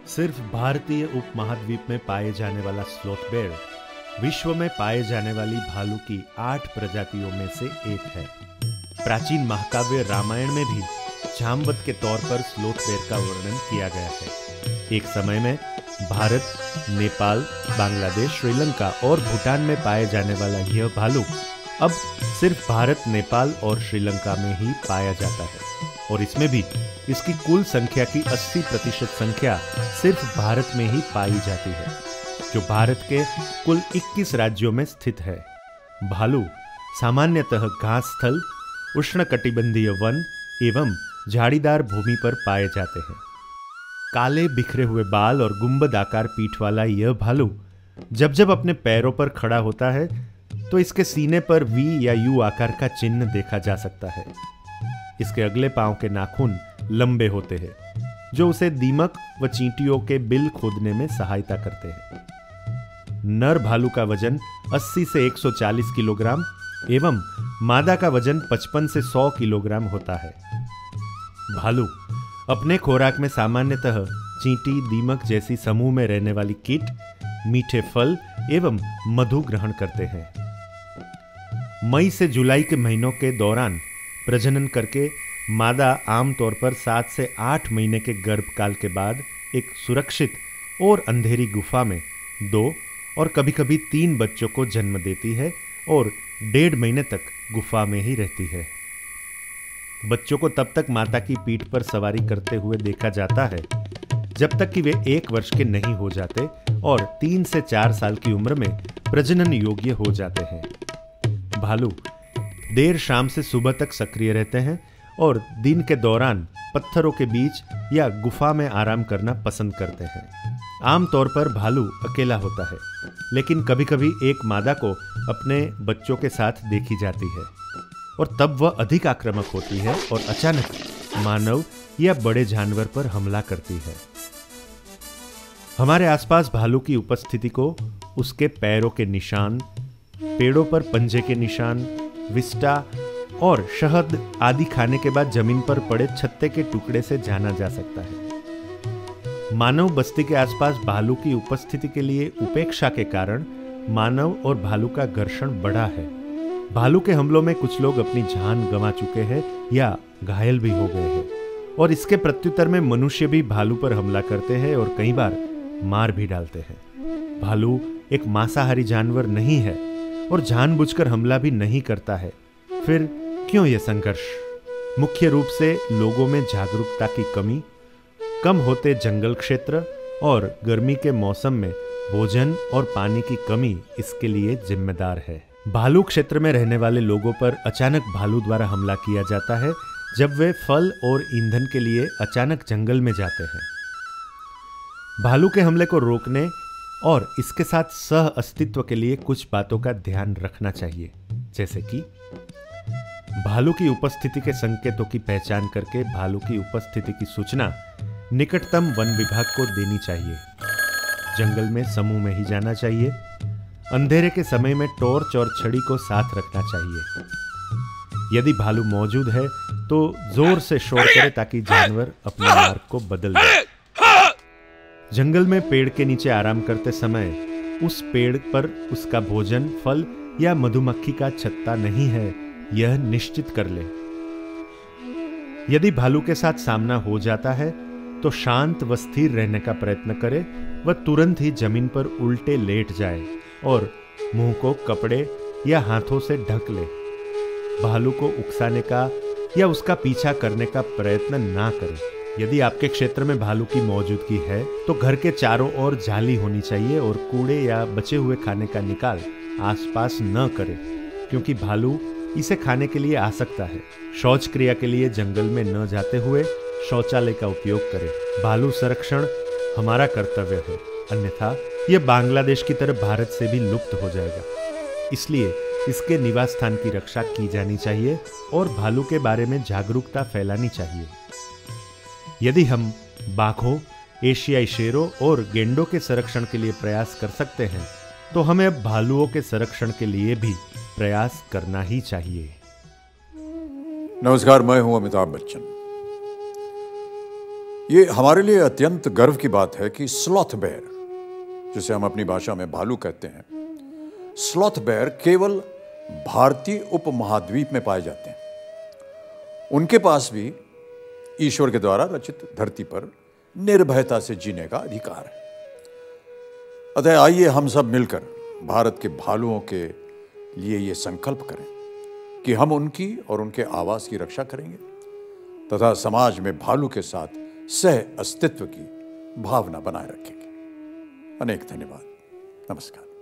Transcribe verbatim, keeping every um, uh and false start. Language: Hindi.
सिर्फ भारतीय उपमहाद्वीप में पाए जाने वाला स्लोथ बेयर विश्व में पाए जाने वाली भालू की आठ प्रजातियों में से एक है। प्राचीन महाकाव्य रामायण में भी जामवंत के तौर पर स्लोथ बेयर का वर्णन किया गया है। एक समय में भारत, नेपाल, बांग्लादेश, श्रीलंका और भूटान में पाए जाने वाला यह भालू अब सिर्फ भारत, नेपाल और श्रीलंका में ही पाया जाता है और इसमें भी इसकी कुल संख्या की अस्सी प्रतिशत संख्या सिर्फ भारत में ही पाई जाती है, जो भारत के कुल इक्कीस राज्यों में स्थित है। भालू सामान्यतः घास स्थल, उष्णकटिबंधीय वन एवं झाड़ीदार भूमि पर पाए जाते हैं। काले बिखरे हुए बाल और गुंबद आकार पीठ वाला यह भालू जब जब अपने पैरों पर खड़ा होता है तो इसके सीने पर वी या यू आकार का चिन्ह देखा जा सकता है। इसके अगले पांव के नाखून लंबे होते हैं, जो उसे दीमक व चींटियों के बिल खोदने में सहायता करते हैं। नर भालू का वजन अस्सी से एक सौ चालीस किलोग्राम एवं मादा का वजन पचपन से सौ किलोग्राम होता है। भालू अपने खुराक में सामान्यतः चींटी, दीमक जैसी समूह में रहने वाली कीट, मीठे फल एवं मधु ग्रहण करते हैं। मई से जुलाई के महीनों के दौरान प्रजनन करके मादा आमतौर पर सात से आठ महीने के गर्भकाल के बाद एक सुरक्षित और अंधेरी गुफा में दो और कभी कभी तीन बच्चों को जन्म देती है और डेढ़ महीने तक गुफा में ही रहती है। बच्चों को तब तक माता की पीठ पर सवारी करते हुए देखा जाता है जब तक कि वे एक वर्ष के नहीं हो जाते और तीन से चार साल की उम्र में प्रजनन योग्य हो जाते हैं। भालू देर शाम से सुबह तक सक्रिय रहते हैं और दिन के दौरान पत्थरों के बीच या गुफा में आराम करना पसंद करते हैं। आमतौर पर भालू अकेला होता है, लेकिन कभी कभी एक मादा को अपने बच्चों के साथ देखी जाती है और तब वह अधिक आक्रामक होती है और अचानक मानव या बड़े जानवर पर हमला करती है। हमारे आसपास भालू की उपस्थिति को उसके पैरों के निशान, पेड़ों पर पंजे के निशान, विष्टा और शहद आदि खाने के बाद जमीन पर पड़े छत्ते के टुकड़े से जाना जा सकता है। मानव बस्ती के आसपास भालू की उपस्थिति के लिए उपेक्षा के कारण मानव और भालू का घर्षण बढ़ा है। भालू के हमलों में कुछ लोग अपनी जान गंवा चुके हैं या घायल भी हो गए हैं और इसके प्रत्युत्तर में मनुष्य भी भालू पर हमला करते हैं और कई बार मार भी डालते हैं। भालू एक मांसाहारी जानवर नहीं है और जानबूझकर हमला भी नहीं करता है। फिर क्यों यह संघर्ष? मुख्य रूप से लोगों में जागरूकता की कमी, कम होते जंगल क्षेत्र और गर्मी के मौसम में भोजन और पानी की कमी इसके लिए जिम्मेदार है। भालू क्षेत्र में रहने वाले लोगों पर अचानक भालू द्वारा हमला किया जाता है जब वे फल और ईंधन के लिए अचानक जंगल में जाते हैं। भालू के हमले को रोकने और इसके साथ सह अस्तित्व के लिए कुछ बातों का ध्यान रखना चाहिए, जैसे कि भालू की उपस्थिति के संकेतों की पहचान करके भालू की उपस्थिति की सूचना निकटतम वन विभाग को देनी चाहिए। जंगल में समूह में ही जाना चाहिए। अंधेरे के समय में टॉर्च और छड़ी को साथ रखना चाहिए। यदि भालू मौजूद है तो जोर से शोर करे ताकि जानवर अपने मार्ग को बदल दे। जंगल में पेड़ के नीचे आराम करते समय उस पेड़ पर उसका भोजन, फल या मधुमक्खी का छत्ता नहीं है, यह निश्चित कर ले। यदि भालू के साथ सामना हो जाता है तो शांत व स्थिर रहने का प्रयत्न करे व तुरंत ही जमीन पर उल्टे लेट जाए और मुंह को कपड़े या हाथों से ढक ले। भालू को उकसाने का या उसका पीछा करने का प्रयत्न ना करें। यदि आपके क्षेत्र में भालू की मौजूदगी है तो घर के चारों ओर जाली होनी चाहिए और कूड़े या बचे हुए खाने का निकाल आसपास न करें, क्योंकि भालू इसे खाने के लिए आ सकता है। शौच क्रिया के लिए जंगल में न जाते हुए शौचालय का उपयोग करें। भालू संरक्षण हमारा कर्तव्य है, अन्यथा यह बांग्लादेश की तरह भारत से भी लुप्त हो जाएगा। इसलिए इसके निवास स्थान की रक्षा की जानी चाहिए और भालू के बारे में जागरूकता फैलानी चाहिए। यदि हम बाघों, एशियाई शेरों और गेंडों के संरक्षण के लिए प्रयास कर सकते हैं तो हमें अब भालुओं के संरक्षण के लिए भी प्रयास करना ही चाहिए। नमस्कार, मैं हूं अमिताभ बच्चन। ये हमारे लिए अत्यंत गर्व की बात है कि स्लॉथ बेयर, जिसे हम अपनी भाषा में भालू कहते हैं, स्लॉथ बेयर केवल भारतीय उपमहाद्वीप में पाए जाते हैं। उनके पास भी ईश्वर के द्वारा रचित धरती पर निर्भयता से जीने का अधिकार है। अतः आइए हम सब मिलकर भारत के भालुओं के लिए ये संकल्प करें कि हम उनकी और उनके आवास की रक्षा करेंगे तथा समाज में भालू के साथ सह अस्तित्व की भावना बनाए रखेंगे। अनेक धन्यवाद। नमस्कार।